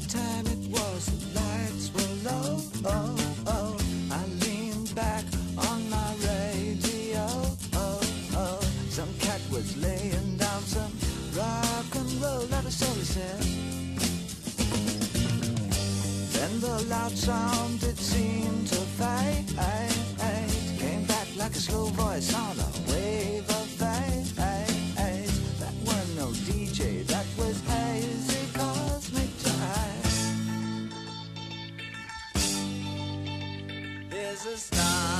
time it was, the lights were low. Oh, oh. I leaned back on my radio. Oh, oh. Some cat was laying down some rock and roll, that is all he said. Then the loud sound, it seemed to fade. Came back like a slow voice on a wave of fate. That was no DJ, that was hazy cosmic jive. There's a star